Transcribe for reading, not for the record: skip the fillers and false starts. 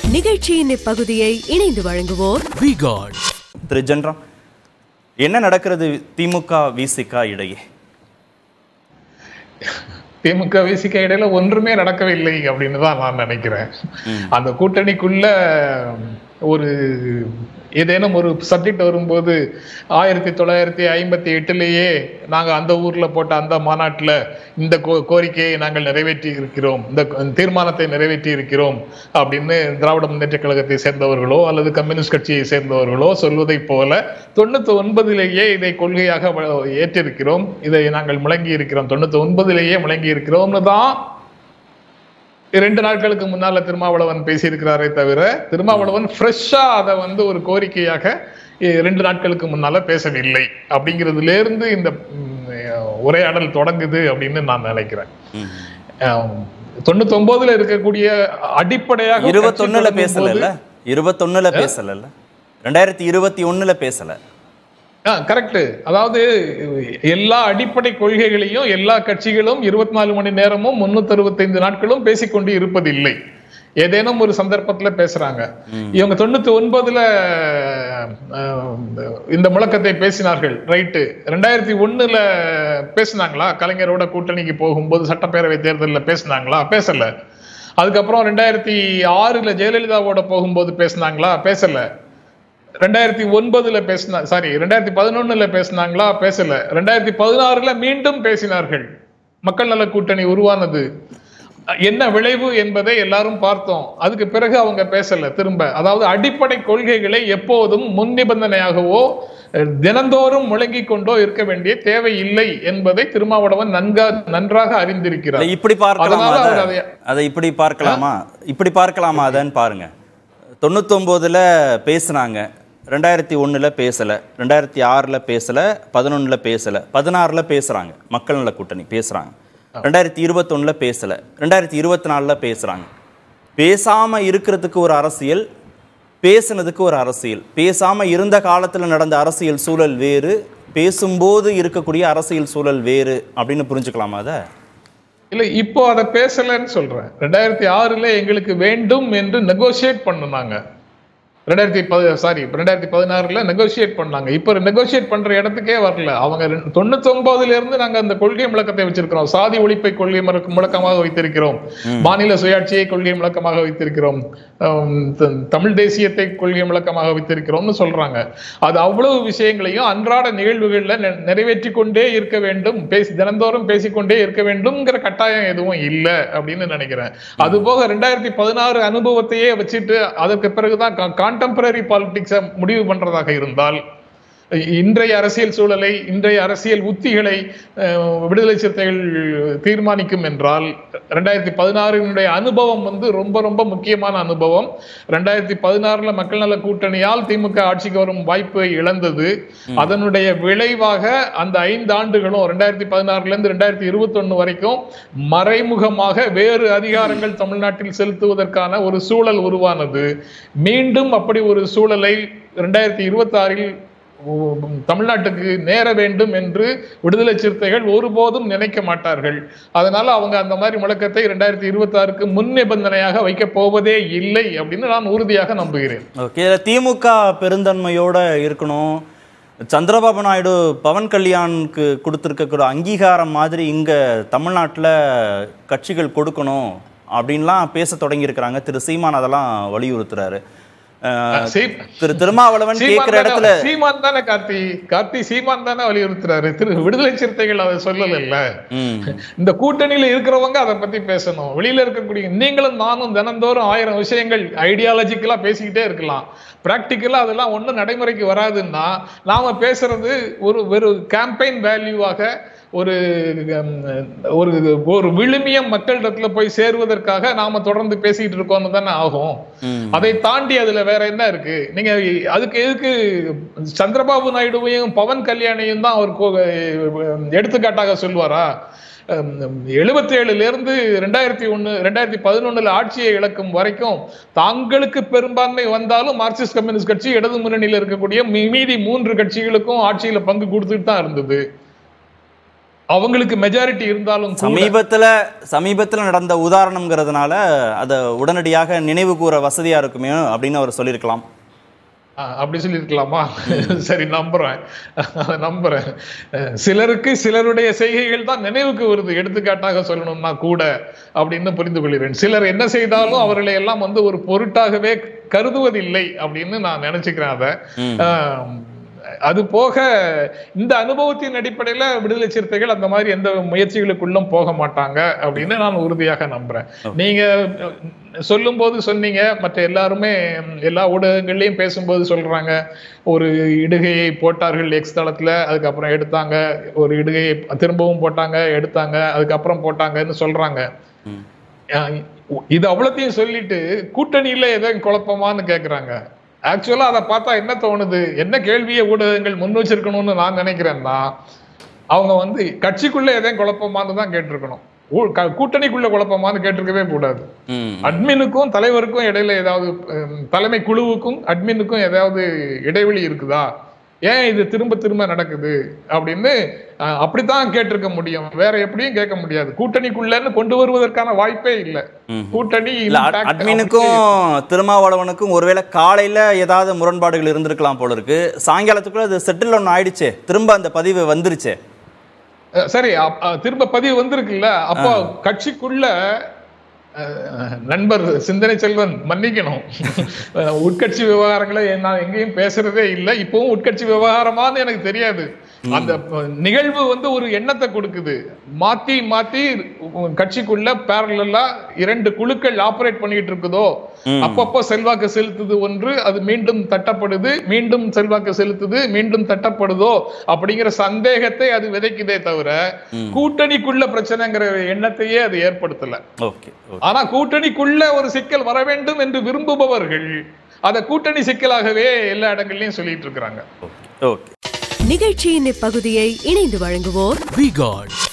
நிகழ்ச்சியின் இப்பகுதியை இணைந்து வழங்குவோர் V-Guard. திரு ஜென்ரம், என்ன நடக்கிறது திமுக விசிக இடையே? திமுக விசிக இடையில ஒன்றுமே நடக்கவில்லை அப்படின்னு தான் நான் நினைக்கிறேன். அந்த கூட்டணிக்குள்ள ஒரு ஏதேனும் ஒரு சப்ஜெக்ட் வரும்போது 1958 நாங்க அந்த ஊர்ல போட்ட அந்த மாநாட்டில் இந்த கோரிக்கையை நாங்கள் நிறைவேற்றி இருக்கிறோம், இந்த தீர்மானத்தை நிறைவேற்றி இருக்கிறோம் அப்படின்னு திராவிட முன்னேற்ற கழகத்தை சேர்ந்தவர்களோ அல்லது கம்யூனிஸ்ட் கட்சியை சேர்ந்தவர்களோ சொல்வதை போல 99 இதை கொள்கையாக ஏற்றிருக்கிறோம், இதை நாங்கள் முழங்கி இருக்கிறோம், 99 முழங்கி இருக்கிறோம்னு தான் 2 நாட்களுக்கு முன்னால திருமாவளவன் பேசியிருக்கிறாரே தவிர திருமாவளவன் ஃப்ரெஷ்ஷா அதை ஒரு கோரிக்கையாக 2 நாட்களுக்கு முன்னால பேசவில்லை. அப்படிங்கிறதுல இருந்து இந்த உரையாடல் தொடங்குது அப்படின்னு நான் நினைக்கிறேன். 99 இருக்கக்கூடிய அடிப்படையாக 21 பேசல, 21 பேசல, 2021 பேசல. கரெக்ட். அதாவது எல்லா அடிப்படை கொள்கைகளையும் எல்லா கட்சிகளும் 24 மணி நேரமும் 365 நாட்களும் பேசிக்கொண்டு இருப்பதில்லை. ஏதேனும் ஒரு சந்தர்ப்பத்துல பேசுறாங்க. இவங்க 99 இந்த முழக்கத்தை பேசினார்கள், ரைட்டு. 2001 பேசினாங்களா? கலைஞரோட கூட்டணிக்கு போகும்போது சட்டப்பேரவை தேர்தலில் பேசினாங்களா? பேசல. அதுக்கப்புறம் 2006 ஜெயலலிதாவோட போகும்போது பேசினாங்களா? பேசல. 2009 பேசினா, சாரி 2011 பேசினாங்களா? பேசல. 2016 மீண்டும் பேசினார்கள். மக்கள் நல கூட்டணி உருவானது என்ன விளைவு என்பதை எல்லாரும் பார்த்தோம். அதுக்கு பிறகு அவங்க பேசல திரும்ப. அதாவது அடிப்படை கொள்கைகளை எப்போதும் முன் நிபந்தனையாகவோ தினந்தோறும் முழங்கி கொண்டோ இருக்க வேண்டிய தேவை இல்லை என்பதை திருமாவளவன் நன்றாக அறிந்திருக்கிறார். இப்படி பார்க்கலாமா? அதை இப்படி பார்க்கலாமா? இப்படி பார்க்கலாமா? அதன்னு பாருங்க. 99 பேசினாங்க, 2001 பேசல, 2006 பேசல, 2011 பேசல, 2016 பேசுறாங்க, மக்கள் நல கூட்டணி பேசுறாங்க, 2021 பேசல, 2024 பேசுறாங்க. பேசாம இருக்கிறதுக்கு ஒரு அரசியல், பேசுனதுக்கு ஒரு அரசியல். பேசாம இருந்த காலத்துல நடந்த அரசியல் சூழல் வேறு, பேசும்போது இருக்கக்கூடிய அரசியல் சூழல் வேறு அப்படின்னு புரிஞ்சுக்கலாமா? அதை இல்ல, இப்போ அதை பேசலன்னு சொல்றேன். 2006 எங்களுக்கு வேண்டும் என்று நெகோசியேட் பண்ணுனாங்க. 2016 நெகோசியேட் பண்ணாங்க. இப்ப நெகோசியேட் பண்ற இடத்துக்கே வரல. அவங்க 99 நாங்க அந்த கொள்கை முழக்கத்தை வச்சிருக்கிறோம். சாதி ஒழிப்பை கொள்கை முழக்கமாக வைத்திருக்கிறோம், மாநில சுயாட்சியை கொள்கை முழக்கமாக வைத்திருக்கிறோம், தமிழ் தேசியத்தை கொள்கை முழக்கமாக வைத்திருக்கிறோம்னு சொல்றாங்க. அது அவ்வளவு விஷயங்களையும் அன்றாட நிகழ்வுகள்ல நிறைவேற்றி கொண்டே இருக்க வேண்டும், தினந்தோறும் பேசிக்கொண்டே இருக்க வேண்டும்ங்கிற கட்டாயம் எதுவும் இல்லை அப்படின்னு நினைக்கிறேன். அது போக 2016 அனுபவத்தையே வச்சுட்டு அதற்கு பிறகுதான் கான்டெம்பரரி பாலிடிக்ஸை முடிவு பண்றதாக இருந்தால், இன்றைய அரசியல் சூழலை, இன்றைய அரசியல் உத்திகளை விடுதலை சிறுத்தைகள் தீர்மானிக்கும் என்றால் 2016 அனுபவம் ரொம்ப ரொம்ப முக்கியமான அனுபவம். 2016 மக்கள் நல கூட்டணியால் திமுக ஆட்சிக்கு வரும் வாய்ப்பை இழந்தது. அதனுடைய விளைவாக அந்த 5 ஆண்டுகளும் 2016 2021 வரைக்கும் மறைமுகமாக வேறு அதிகாரங்கள் தமிழ்நாட்டில் செலுத்துவதற்கான ஒரு சூழல் உருவானது. மீண்டும் அப்படி ஒரு சூழலை 2026 தமிழ்நாட்டுக்கு நேர வேண்டும் என்று விடுதலை சிறுத்தைகள் ஒருபோதும் நினைக்க மாட்டார்கள். அதனால அவங்க அந்த மாதிரி முழக்கத்தை 2026 முன் நிபந்தனையாக வைக்க போவதே இல்லை அப்படின்னு நான் உறுதியாக நம்புகிறேன். ஓகே, திமுக பெருந்தன்மையோட இருக்கணும். சந்திரபாபு நாயுடு பவன் கல்யாணுக்கு கொடுத்துருக்க அங்கீகாரம் மாதிரி இங்க தமிழ்நாட்டில் கட்சிகள் கொடுக்கணும் அப்படின்லாம் பேச தொடங்கி இருக்கிறாங்க. திரு சீமான் அதெல்லாம் வலியுறுத்துறாரு. திரு திருமாவளவன் கேட்கிற இடத்துல சீமான் தானே கார்த்தி சீமான் தானே வலியுறுத்துறாரு. விடுதலை சிறுத்தைகள் அதை சொல்லல. இந்த கூட்டணியில இருக்கிறவங்க அதை பத்தி பேசணும். வெளியில இருக்கக்கூடிய நீங்களும் நானும் தினந்தோறும் 1000 விஷயங்கள் ஐடியாலஜிக்கலா பேசிக்கிட்டே இருக்கலாம். பிராக்டிக்கலா அதெல்லாம் ஒன்றும் நடைமுறைக்கு வராதுன்னா நாம பேசுறது ஒரு கேம்பெயின் வேல்யூவாக ஒரு விழுமியம் மக்களிடத்துல போய் சேருவதற்காக நாம தொடர்ந்து பேசிட்டு இருக்கோம்னு தானே ஆகும். அதை தாண்டி அதுல வேற என்ன இருக்கு? நீங்க அதுக்கு எதுக்கு சந்திரபாபு நாயுடுவையும் பவன் கல்யாணையும் தான் அவர் எடுத்துக்காட்டாக சொல்வாரா? 77 2011 ஆட்சியை இழக்கும் வரைக்கும் தாங்களுக்கு பெரும்பான்மை வந்தாலும் மார்க்சிஸ்ட் கம்யூனிஸ்ட் கட்சி, இடது முன்னணியில் இருக்கக்கூடிய மீதி 3 கட்சிகளுக்கும் ஆட்சியில பங்கு கொடுத்துட்டு தான் இருந்தது. அவங்களுக்கு மெஜாரிட்டி இருந்தாலும் சமீபத்துல நடந்த உதாரணம்ங்கிறதுனால அதை உடனடியாக நினைவு கூற வசதியா இருக்குமே அப்படின்னு அவர் சொல்லியிருக்கலாம். அப்படி சொல்லியிருக்கலாமா? சரி, நம்புறேன். சிலருக்கு சிலருடைய செய்கைகள் தான் நினைவுக்கு வருது, எடுத்துக்காட்டாக சொல்லணும்னா கூட அப்படின்னு புரிந்து கொள்கிறேன். சிலர் என்ன செய்தாலும் அவர்களை எல்லாம் ஒரு பொருட்டாகவே கருதுவதில்லை அப்படின்னு நான் நினைச்சுக்கிறேன். அதை அது போக இந்த அனுபவத்தின் அடிப்படையில விடுதலை சிறுத்தைகள் அந்த மாதிரி எந்த முயற்சிகளுக்குள்ளும் போக மாட்டாங்க அப்படின்னு நான் உறுதியாக நம்புறேன். நீங்க சொல்லும் போது சொன்னீங்க, மற்ற எல்லாருமே எல்லா ஊடகங்கள்லயும் பேசும்போது சொல்றாங்க, ஒரு இடுகையை போட்டார்கள் எக்ஸ் தளத்துல, அதுக்கப்புறம் எடுத்தாங்க, ஒரு இடுகையை திரும்பவும் போட்டாங்க, எடுத்தாங்க, அதுக்கப்புறம் போட்டாங்கன்னு சொல்றாங்க. இது அவ்வளத்தையும் சொல்லிட்டு கூட்டணியில எதாவது குழப்பமான்னு கேக்குறாங்க. ஆக்சுவலா அதை பார்த்தா என்ன தோணுது, என்ன கேள்வியை ஊடகங்கள் முன் வச்சிருக்கணும்னு நான் நினைக்கிறேன்னா, அவங்க கட்சிக்குள்ள எதையும் குழப்பமானு தான் கேட்டிருக்கணும், கூட்டணிக்குள்ள குழப்பமானு கேட்டிருக்கவே கூடாது. அட்மினுக்கும் தலைவருக்கும் இடையில ஏதாவது, தலைமை குழுவுக்கும் அட்மினுக்கும் ஏதாவது இடைவெளி இருக்குதா, ஏன் இது திரும்ப திரும்ப நடக்குது அப்படின்னு அப்படித்தான் கேட்டிருக்க முடியும், வேற எப்படியும் கேட்க முடியாது. கூட்டணிக்குள்ளன்னு கொண்டு வருவதற்கான வாய்ப்பே இல்லை. கூட்டணி அட்மினுக்கும் திருமாவளவனுக்கும் ஒருவேளை காலையில ஏதாவது முரண்பாடுகள் இருந்திருக்கலாம் போல இருக்கு, சாயங்காலத்துக்குள்ள அது செட்டில் ஒன்று ஆயிடுச்சு, திரும்ப அந்த பதிவு வந்துருச்சு. சரி, திரும்ப பதிவு வந்திருக்குல்ல, அப்போ கட்சிக்குள்ள நண்பர் சிந்தனை செல்வன் மன்னிக்கணும், உட்கட்சி விவகாரங்களை நான் எங்கேயும் பேசுறதே இல்லை, இப்பவும் உட்கட்சி விவகாரமானு எனக்கு தெரியாது. அந்த நிகழ்வு ஒரு எண்ணத்தை கொடுக்குது, மாத்தி மாத்தி கட்சிக்குள்ள பேரலா இரண்டு குழுக்கள் ஆபரேட் பண்ணிட்டு இருக்குதோ, அப்பப்போ செல்வாக்கு செலுத்துது ஒன்று, அது மீண்டும் தட்டப்படுது, மீண்டும் செல்வாக்கு செலுத்துது, மீண்டும் தட்டப்படுதோ அப்படிங்கிற சந்தேகத்தை அது விதைக்குதே தவிர கூட்டணிக்குள்ள பிரச்சனைங்கிற எண்ணத்தையே அது ஏற்படுத்தல. ஆனா கூட்டணிக்குள்ள ஒரு சிக்கல் வர வேண்டும் என்று விரும்புபவர்கள் அதை கூட்டணி சிக்கலாகவே எல்லா இடங்கள்லயும் சொல்லிட்டு இருக்கிறாங்க. நிகழ்ச்சியின் இப்பகுதியை இணைந்து வழங்குவோர் V-Guard